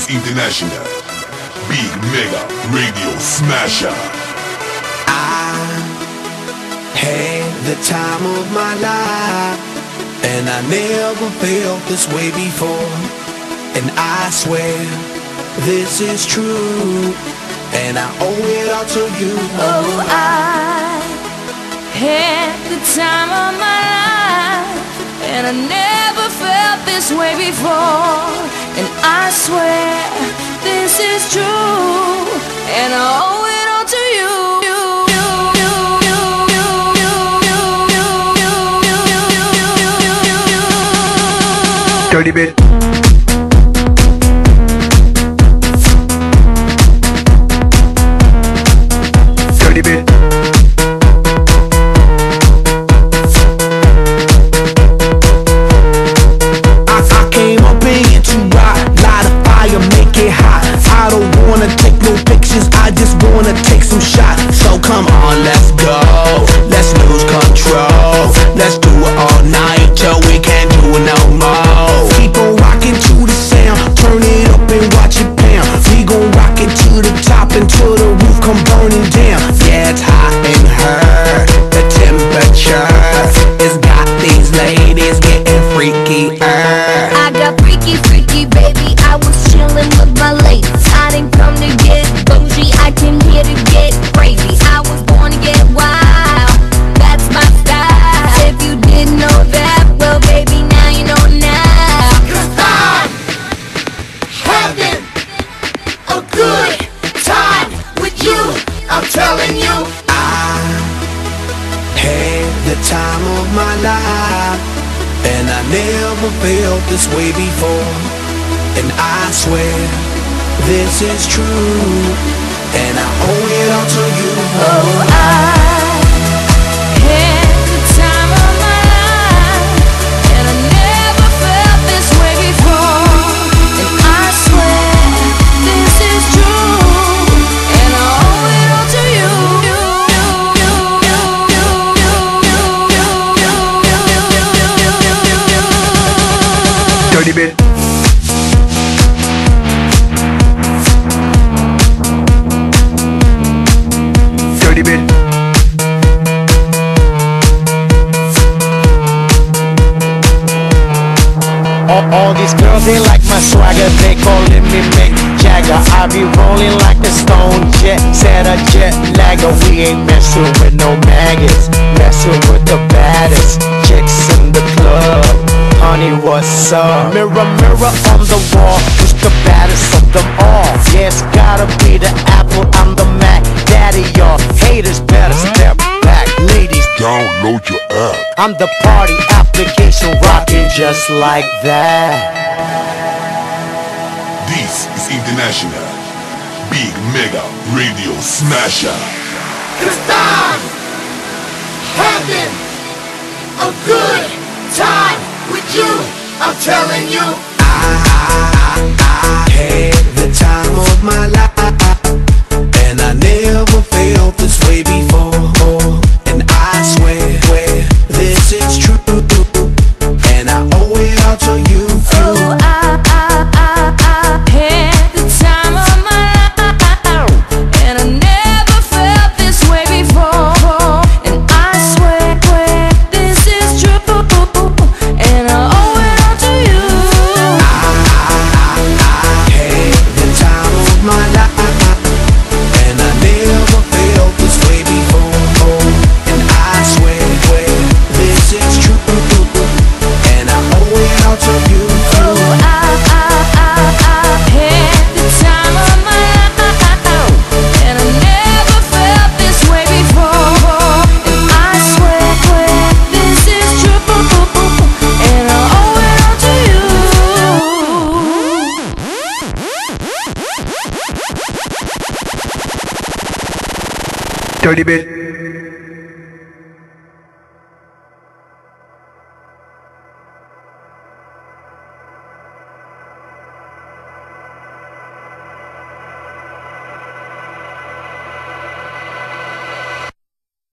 is international. Big Mega Radio Smasher. I had the time of my life, and I never felt this way before. And I swear this is true, and I owe it all to you. Oh, I had the time of my life, and I never felt this way before. And I swear this is true, and I owe it all to you. Dirty bit. Dirty bit. I came up in here to rock, light a fire, make it hot. I don't wanna take no pictures, I just wanna take some shots. So come on, let's go, let's lose control. Let's do it all night till we can't do it no more. Keep on rocking to the sound, turn it up and watch it pound. We gon' rock it to the top until the roof come burning down. Yeah, it's hot in her, the temperature has got these ladies getting freaky. I got freaky, freaky, baby. I was chillin' with my ladies. I didn't come to get bougie, I came here to get crazy. I was born to get wild, that's my style. If you didn't know that, well, baby, now you know now. 'Cause I'm having a good time with you, I'm telling you. I had the time of my life, and I never felt this way before. And I swear this is true, and I owe it all to you. Oh, I had the time of my life, and I never felt this way before. And I swear this is true, and I owe it all to you. Dirty bit. Dirty bit. All these girls, they like my swagger, they calling me Mick Jagger. I be rolling like a stone jet, said a jet lagger. We ain't messing with no maggots, messing with the baddest chicks in the club. Honey, what's up? Mirror, mirror on the wall, who's the baddest of them all? Yeah, it's gotta be the Apple, I'm the Mac Daddy, y'all haters better step back. Ladies, Download your app. I'm the party application rocking just like that. This is international. Big Mega Radio Smasher. 'Cause I'm having a good time with you, I'm telling you. I had the time of my life, and I never felt this way before. And I swear this is true, and I owe it all to you. Oh, I had the time of my life, and I never felt this way before. And I swear this is true, and I owe it all to you. I had the time of my life, and I never felt this way before. And I swear this is true, and I owe it all to you. Oh, I had the time of my life, and I never felt this way before. And I swear this is true, and I owe it all to you. Dirty bit.